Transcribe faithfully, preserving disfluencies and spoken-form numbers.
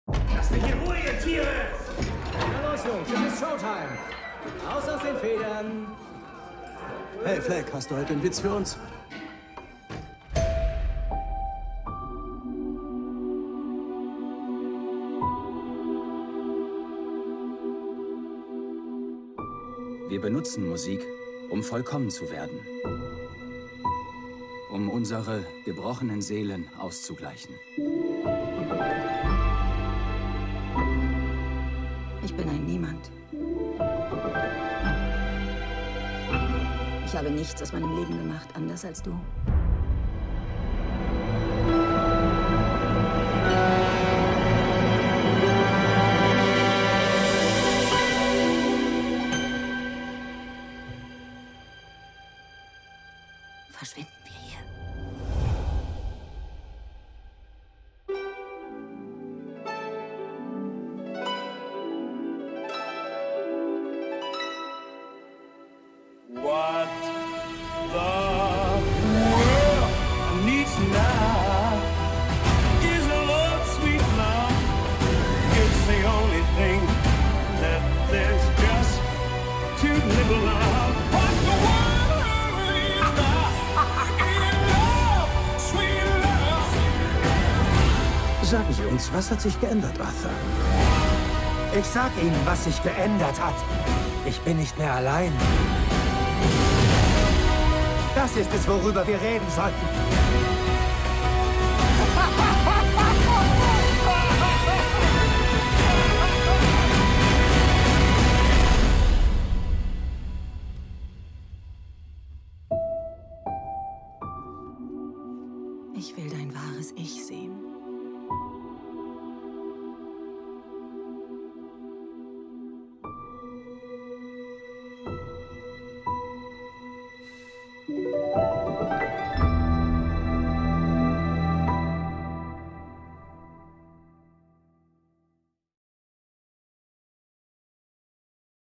Lasst mich in Ruhe, ihr Tiere! Na los, Jungs, es ist Showtime. Raus aus den Federn. Hey, Fleck, hast du heute einen Witz für uns? Wir benutzen Musik, um vollkommen zu werden. Um unsere gebrochenen Seelen auszugleichen. Ich bin ein Niemand. Ich habe nichts aus meinem Leben gemacht, anders als du. Verschwinden wir hier. What the world needs now is a love, sweet love. It's the only thing that there's just too little of. What the world needs now is love, sweet love. Sagen Sie uns, was hat sich geändert, Arthur? Ich sag Ihnen, was sich geändert hat. Ich bin nicht mehr allein. Das ist es, worüber wir reden sollten. Ich will dein wahres Ich sehen. Thank you.